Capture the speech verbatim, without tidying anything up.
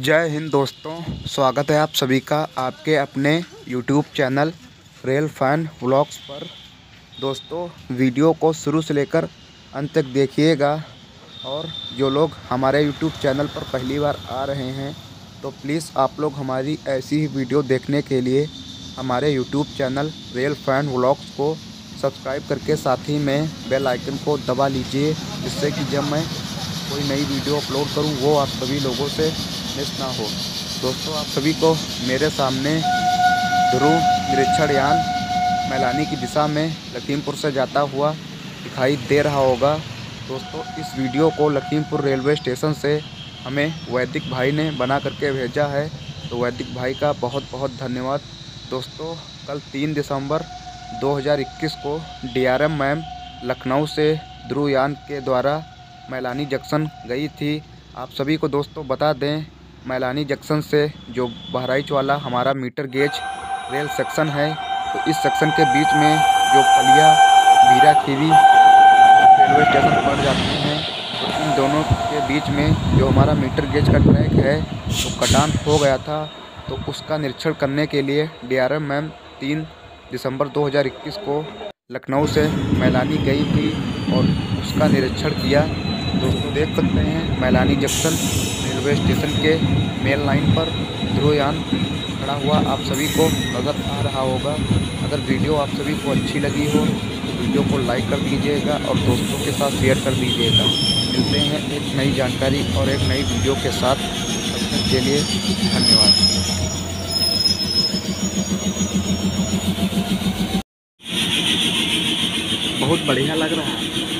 जय हिंद दोस्तों, स्वागत है आप सभी का आपके अपने YouTube channel rail fan vlogs पर। दोस्तों, वीडियो को शुरू से लेकर अंत तक देखिएगा और जो लोग हमारे यूट्यूब चैनल पर पहली बार आ रहे हैं तो प्लीज़ आप लोग हमारी ऐसी ही वीडियो देखने के लिए हमारे YouTube channel rail fan vlogs को सब्सक्राइब करके साथ ही में बेल आइकन को दबा लीजिए, जिससे कि जब मैं कोई नई वीडियो अपलोड करूं वो आप सभी लोगों से मिस ना हो। दोस्तों, आप सभी को मेरे सामने ध्रुव निरीक्षण यान मैलानी की दिशा में लखीमपुर से जाता हुआ दिखाई दे रहा होगा। दोस्तों, इस वीडियो को लखीमपुर रेलवे स्टेशन से हमें वैदिक भाई ने बना करके भेजा है, तो वैदिक भाई का बहुत बहुत धन्यवाद। दोस्तों, कल तीन दिसंबर दो हज़ार इक्कीस को डीआरएम मैम लखनऊ से ध्रुव यान के द्वारा मैलानी जंक्शन गई थी। आप सभी को दोस्तों बता दें, मैलानी जंक्शन से जो बहराइच वाला हमारा मीटर गेज रेल सेक्शन है, तो इस सेक्शन के बीच में जो पलिया बीरा खीरी रेलवे स्टेशन पड़ जाते हैं, तो इन दोनों के बीच में जो हमारा मीटर गेज का ट्रैक है तो कटान हो गया था। तो उसका निरीक्षण करने के लिए डीआरएम मैम तीन दिसंबर दो हज़ार इक्कीस को लखनऊ से मैलानी गई थी और उसका निरीक्षण किया। दोस्तों, देख सकते हैं मैलानी जंक्शन रेलवे स्टेशन के मेन लाइन पर ध्रुव यान खड़ा हुआ आप सभी को नज़र आ रहा होगा। अगर वीडियो आप सभी को अच्छी लगी हो तो वीडियो को लाइक कर दीजिएगा और दोस्तों के साथ शेयर कर दीजिएगा। मिलते हैं एक नई जानकारी और एक नई वीडियो के साथ, तब तक के लिए धन्यवाद। बहुत बढ़िया लग रहा है।